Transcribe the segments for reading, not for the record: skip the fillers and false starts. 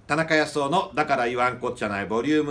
田中康夫のだから言わんこっちゃないボリューム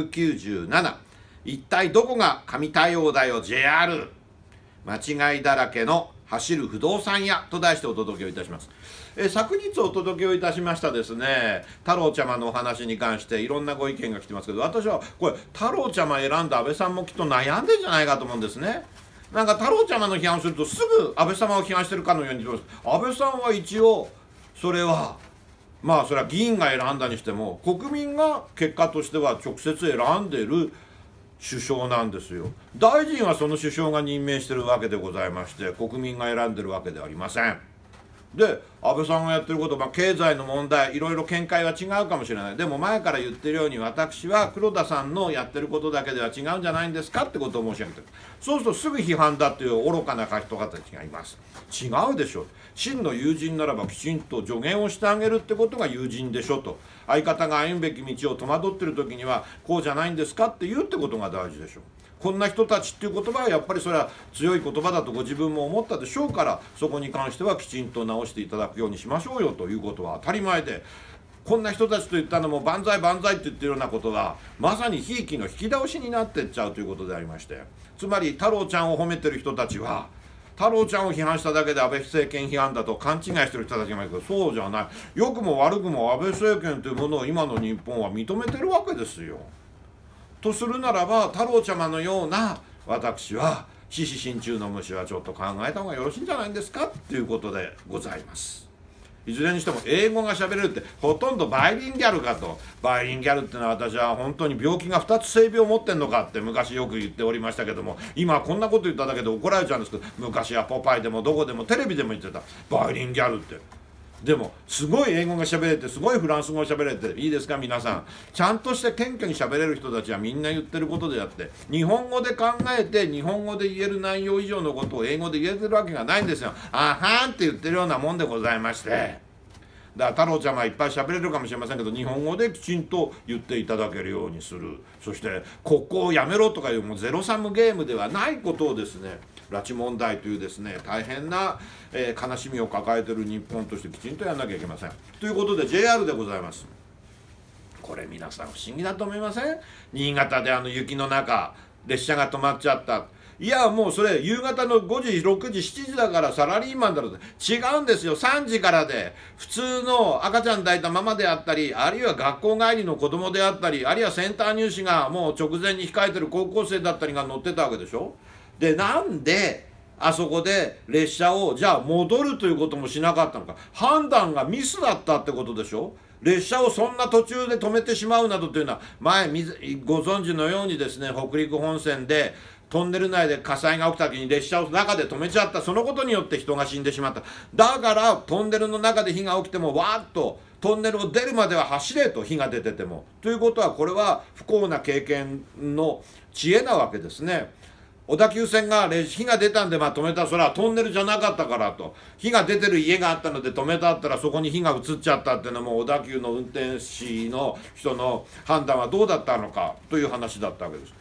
197、一体どこが神対応だよ JR、 間違いだらけの走る不動産屋と題してお届けをいたします。昨日お届けをいたしましたですね、太郎ちゃまのお話に関していろんなご意見が来てますけど、私はこれ太郎ちゃま選んだ安倍さんもきっと悩んでんじゃないかと思うんですね。なんか太郎ちゃまの批判をするとすぐ安倍様を批判してるかのように言ってます。安倍さんは一応それはまあそれは議員が選んだにしても国民が結果としては直接選んでる首相なんですよ。大臣はその首相が任命してるわけでございまして、国民が選んでるわけではありません。で安倍さんがやってること、経済の問題いろいろ見解は違うかもしれない。でも前から言ってるように、私は黒田さんのやってることだけでは違うんじゃないんですかってことを申し上げてる。そうするとすぐ批判だっていう愚かな人方たちがいます。違うでしょ、真の友人ならばきちんと助言をしてあげるってことが友人でしょと。相方が歩むべき道を戸惑ってる時にはこうじゃないんですかって言うってことが大事でしょ。こんな人たちっていう言葉はやっぱりそれは強い言葉だとご自分も思ったでしょうから、そこに関してはきちんと直していただくようにしましょうよということは当たり前で、こんな人たちと言ったのも万歳万歳って言ってるようなことはまさにひいきの引き倒しになってっちゃうということでありまして、つまり太郎ちゃんを褒めてる人たちは太郎ちゃんを批判しただけで安倍政権批判だと勘違いしてる人たちがいるけど、そうじゃない。良くも悪くも安倍政権というものを今の日本は認めてるわけですよ。とするならば太郎ちゃまのような私は獅子心中の虫はちょっと考えた方がよろしいんじゃないんですかっていうことでございます。いずれにしても英語がしゃべれるってほとんどバイリンギャルかと。バイリンギャルっていうのは私は本当に病気が2つ性病を持ってんのかって昔よく言っておりましたけども、今はこんなこと言っただけで怒られちゃうんですけど、昔はポパイでもどこでもテレビでも言ってたバイリンギャルって。でもすごい英語が喋れてすごいフランス語が喋れていいですか皆さん、ちゃんとして謙虚に喋れる人たちはみんな言ってることであって、日本語で考えて日本語で言える内容以上のことを英語で言えてるわけがないんですよ。あはんって言ってるようなもんでございまして、だから太郎ちゃんはいっぱい喋れるかもしれませんけど、日本語できちんと言っていただけるようにする。そして国交をやめろとかいうもうゼロサムゲームではないことをですね、拉致問題というですね大変な、悲しみを抱えている日本としてきちんとやらなきゃいけません。ということで JR でございます。これ皆さん不思議だと思いません？新潟で雪の中列車が止まっちゃった。いやもうそれ夕方の5時6時7時だからサラリーマンだろうって。違うんですよ。3時からで普通の赤ちゃん抱いたママであったり、あるいは学校帰りの子供であったり、あるいはセンター入試がもう直前に控えてる高校生だったりが乗ってたわけでしょ。でなんであそこで列車をじゃあ戻るということもしなかったのか。判断がミスだったってことでしょ。列車をそんな途中で止めてしまうなどというのは前ご存知のようにですね、北陸本線でトンネル内で火災が起きた時に列車を中で止めちゃった。そのことによって人が死んでしまった。だからトンネルの中で火が起きてもわーっとトンネルを出るまでは走れと、火が出てても。ということはこれは不幸な経験の知恵なわけですね。小田急線が火が出たんで止めた。それはトンネルじゃなかったからと。火が出てる家があったので止めたったらそこに火が移っちゃったっていうのも小田急の運転士の人の判断はどうだったのかという話だったわけです。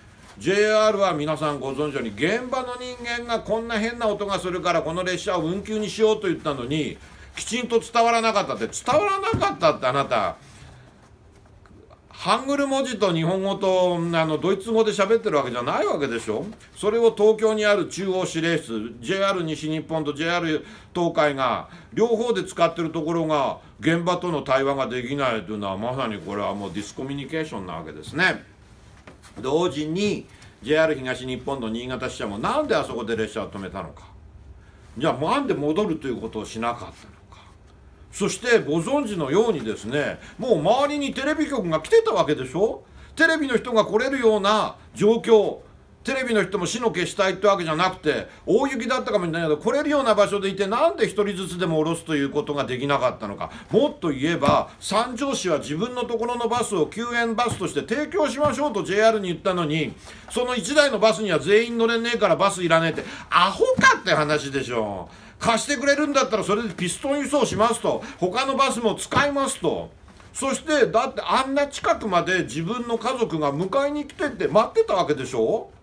JR は皆さんご存知のように現場の人間がこんな変な音がするからこの列車を運休にしようと言ったのにきちんと伝わらなかったって。伝わらなかったってあなたハングル文字と日本語とドイツ語で喋ってるわけじゃないわけでしょ。それを東京にある中央指令室 JR 西日本と JR 東海が両方で使ってるところが現場との対話ができないというのはまさにこれはもうディスコミュニケーションなわけですね。同時に JR 東日本の新潟支社もなんであそこで列車を止めたのか、じゃあなんで戻るということをしなかったのか。そしてご存知のようにですね、もう周りにテレビ局が来てたわけでしょ。テレビの人が来れるような状況、テレビの人も死の消したいってわけじゃなくて大雪だったかもしれないけど来れるような場所でいてなんで一人ずつでも降ろすということができなかったのか。もっと言えば三条市は自分のところのバスを救援バスとして提供しましょうと JR に言ったのに、その1台のバスには全員乗れねえからバスいらねえってアホかって話でしょ。貸してくれるんだったらそれでピストン輸送しますと、他のバスも使いますと。そしてだってあんな近くまで自分の家族が迎えに来てって待ってたわけでしょ。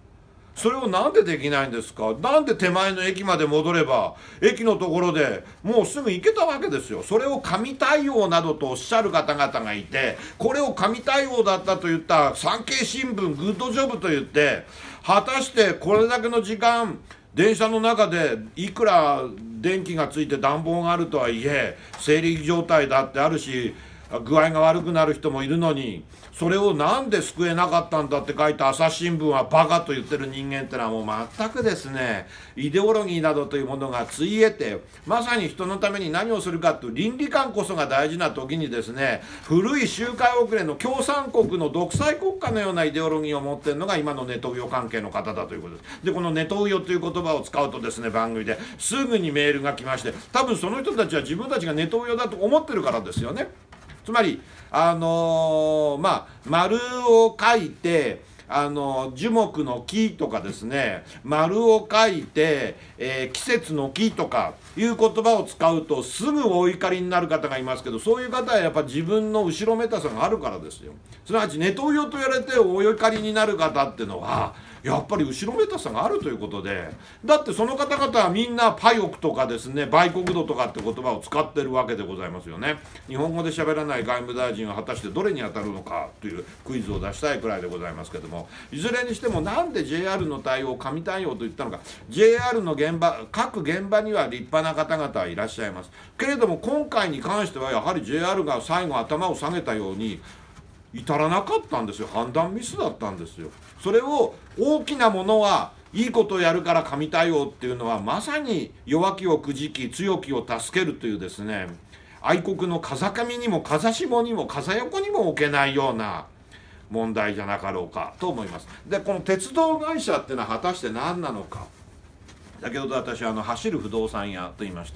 それをなんでできないんですか。なんで手前の駅まで戻れば駅のところでもうすぐ行けたわけですよ。それを神対応などとおっしゃる方々がいて、これを神対応だったと言った産経新聞グッドジョブと言って、果たしてこれだけの時間電車の中でいくら電気がついて暖房があるとはいえ生理状態だってあるし、具合が悪くなる人もいるのに、それをなんで救えなかったんだって書いた朝日新聞はバカと言ってる人間ってのはもう全くですね、イデオロギーなどというものがついえて、まさに人のために何をするかという倫理観こそが大事な時にですね、古い周回遅れの共産国の独裁国家のようなイデオロギーを持っているのが今のネトウヨ関係の方だということです。でこのネトウヨという言葉を使うとですね、番組ですぐにメールが来まして、多分その人たちは自分たちがネトウヨだと思ってるからですよね。つまり丸を書いて樹木の木とかですね、丸を書いて、季節の木とかいう言葉を使うとすぐお怒りになる方がいますけど、そういう方はやっぱ自分の後ろめたさがあるからですよ。すなわちネトウヨと言われてお怒りになる方っていうのはやっぱり後ろめたさがあるということで、だってその方々はみんなパイオクとかですね、売国度とかって言葉を使ってるわけでございますよね。日本語で喋らない外務大臣は果たしてどれに当たるのかというクイズを出したいくらいでございますけども、いずれにしてもなんで JR の対応を神対応と言ったのか。 JR の現場、各現場には立派な方々はいらっしゃいますけれども、今回に関してはやはり JR が最後頭を下げたように至らなかったんですよ。判断ミスだったんですよ。それを大きなものはいいことをやるから神対応っていうのは、まさに弱きをくじき強きを助けるというですね、愛国の風上にも風下にも風横にも置けないような問題じゃなかろうかと思います。でこの鉄道会社っていうのは果たして何なのか。先ほど私走る不動産屋と言いました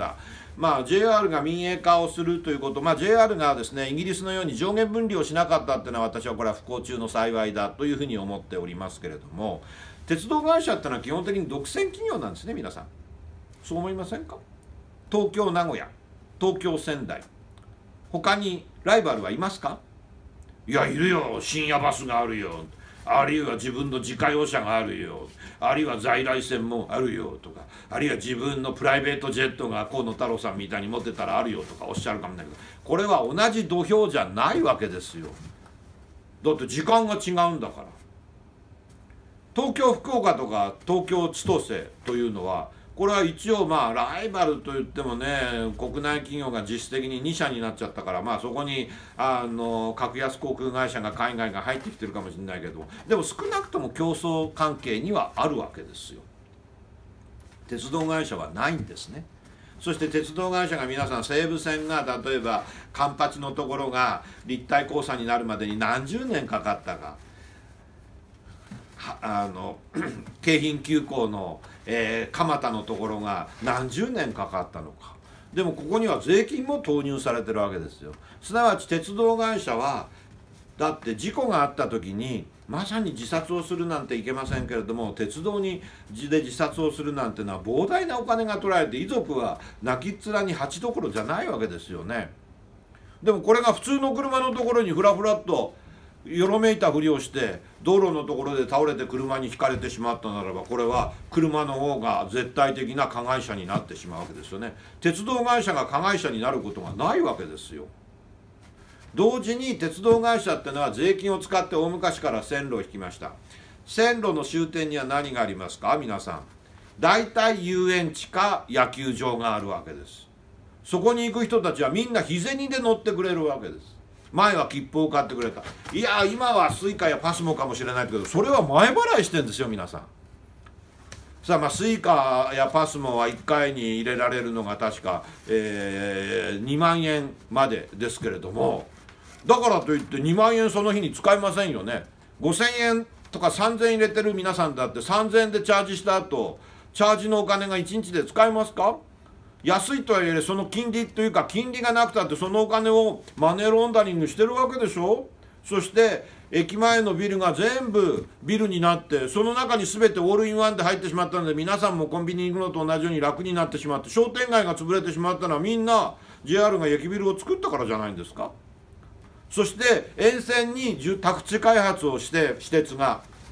。JR が民営化をするということ、JR がですねイギリスのように上下分離をしなかったっていうのは、私はこれは不幸中の幸いだというふうに思っておりますけれども、鉄道会社っていうのは基本的に独占企業なんですね。皆さんそう思いませんか。東京名古屋、東京仙台、他にライバルはいますか。いやいるよ、深夜バスがあるよ、あるいは自分の自家用車があるよ、あるいは在来線もあるよとか、あるいは自分のプライベートジェットが河野太郎さんみたいに持ってたらあるよとかおっしゃるかもしれないけど、これは同じ土俵じゃないわけですよ。だって時間が違うんだから。東京福岡とか東京千歳というのは、これは一応ライバルといってもね、国内企業が実質的に2社になっちゃったから、そこに格安航空会社が海外が入ってきてるかもしれないけど、でも少なくとも競争関係にはあるわけですよ。鉄道会社はないんですね。そして鉄道会社が皆さん、西武線が例えば環八のところが立体交差になるまでに何十年かかったか、京浜急行の蒲田のところが何十年かかったのか。でもここには税金も投入されてるわけですよ。すなわち鉄道会社はだって事故があった時にまさに自殺をするなんていけませんけれども、鉄道で自殺をするなんてのは膨大なお金が取られて、遺族は泣きっ面に蜂どころじゃないわけですよね。でもこれが普通の車のところにふらふらっとよろめいたふりをして道路のところで倒れて車にひかれてしまったならば、これは車の方が絶対的な加害者になってしまうわけですよね。鉄道会社が加害者になることがないわけですよ。同時に鉄道会社ってのは税金を使って大昔から線路を引きました。線路の終点には何がありますか皆さん。大体遊園地か野球場があるわけです。そこに行く人たちはみんな日銭で乗ってくれるわけです。前は切符を買ってくれた。いや今はスイカやパスモかもしれないけど、それは前払いしてんですよ皆さん。さあスイカやパスモは1回に入れられるのが確か、2万円までですけれども、だからといって2万円その日に使いませんよね。5000円とか3000円入れてる皆さんだって3000円でチャージした後、チャージのお金が1日で使えますか。安いとはいえその金利というか金利がなくたってそのお金をマネーロンダリングしてるわけでしょ。そして駅前のビルが全部ビルになって、その中に全てオールインワンで入ってしまったので、皆さんもコンビニに行くのと同じように楽になってしまって、商店街が潰れてしまったのはみんな JR が駅ビルを作ったからじゃないんですか。そして沿線に宅地開発をして私鉄が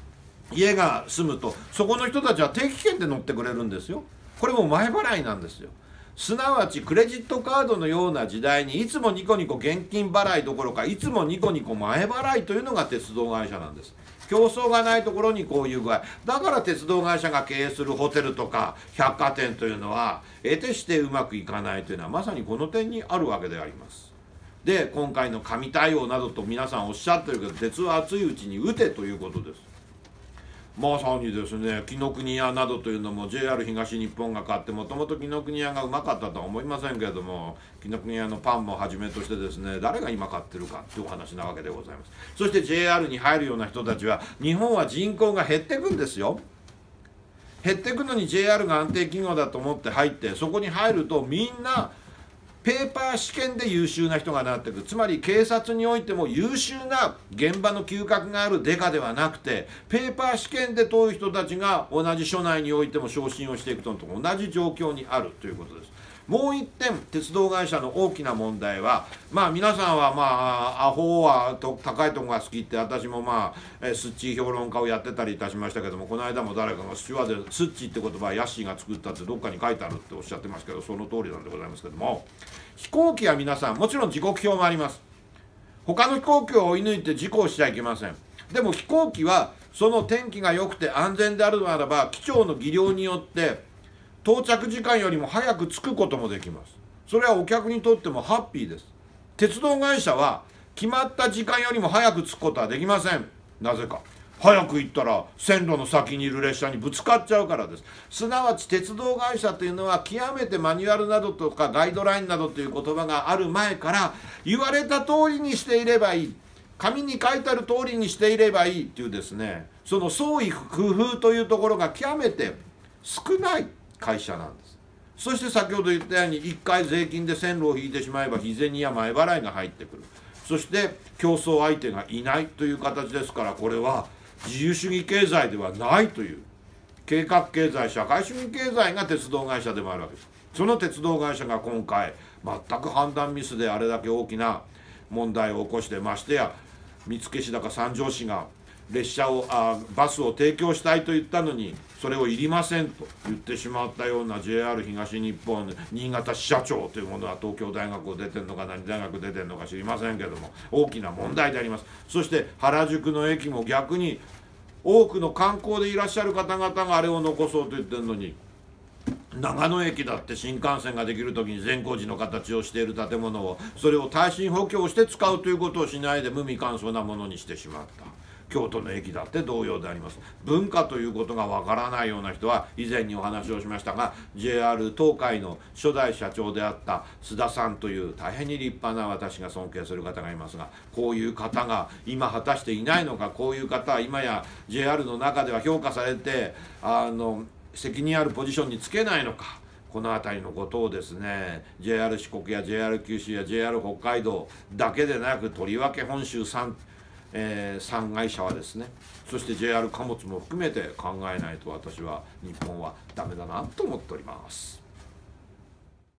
家が住むとそこの人たちは定期券で乗ってくれるんですよ。これも前払いなんですよ。すなわちクレジットカードのような時代にいつもニコニコ現金払いどころかいつもニコニコ前払いというのが鉄道会社なんです。競争がないところにこういう具合だから鉄道会社が経営するホテルとか百貨店というのは得てしてうまくいかないというのはまさにこの点にあるわけであります。で今回の紙対応などと皆さんおっしゃってるけど鉄は熱いうちに打てということです。まさにですね紀ノ国屋などというのも JR 東日本が買ってもともと紀ノ国屋がうまかったとは思いませんけれども紀ノ国屋のパンもはじめとしてですね誰が今買ってるかというお話なわけでございます。そして JR に入るような人たちは日本は人口が減っていくんですよ。減っていくのに JR が安定企業だと思って入ってそこに入るとみんなペーパー試験で優秀な人がなっていく。つまり警察においても優秀な現場の嗅覚があるデカではなくてペーパー試験で遠い人たちが同じ署内においても昇進をしていくのと同じ状況にあるということです。もう一点鉄道会社の大きな問題は皆さんはアホは高いところが好きって私もスッチー評論家をやってたりいたしましたけどもこの間も誰かがスチュワーデスッチーって言葉はヤッシーが作ったってどっかに書いてあるっておっしゃってますけどその通りなんでございますけども飛行機は皆さんもちろん時刻表もあります。他の飛行機を追い抜いて事故をしちゃいけません。でも飛行機はその天気が良くて安全であるならば機長の技量によって到着時間よりも早く着くこともできます。それはお客にとってもハッピーです。鉄道会社は決まった時間よりも早く着くことはできません。なぜか早く行ったら線路の先にいる列車にぶつかっちゃうからです。すなわち鉄道会社というのは極めてマニュアルなどとかガイドラインなどという言葉がある前から言われた通りにしていればいい紙に書いてある通りにしていればいいというですねその創意工夫というところが極めて少ない会社なんです。そして先ほど言ったように1回税金で線路を引いてしまえば日銭や前払いが入ってくる。そして競争相手がいないという形ですからこれは自由主義経済ではないという計画経済社会主義経済が鉄道会社でもあるわけです。その鉄道会社が今回全く判断ミスであれだけ大きな問題を起こしてましてや見附市だか三条市がバスを提供したいと言ったのにそれをいりませんと言ってしまったような JR 東日本新潟支社長というものは東京大学を出てるのか何大学出てるのか知りませんけども大きな問題であります。そして原宿の駅も逆に多くの観光でいらっしゃる方々があれを残そうと言ってるのに長野駅だって新幹線ができる時に善光寺の形をしている建物をそれを耐震補強して使うということをしないで無味乾燥なものにしてしまった。京都の駅だって同様であります。文化ということがわからないような人は以前にお話をしましたが JR 東海の初代社長であった須田さんという大変に立派な私が尊敬する方がいますがこういう方が今果たしていないのかこういう方は今や JR の中では評価されて責任あるポジションにつけないのかこの辺りのことをですね JR 四国や JR 九州や JR 北海道だけでなくとりわけ本州3会社はですねそして JR 貨物も含めて考えないと私は日本はダメだなと思っております。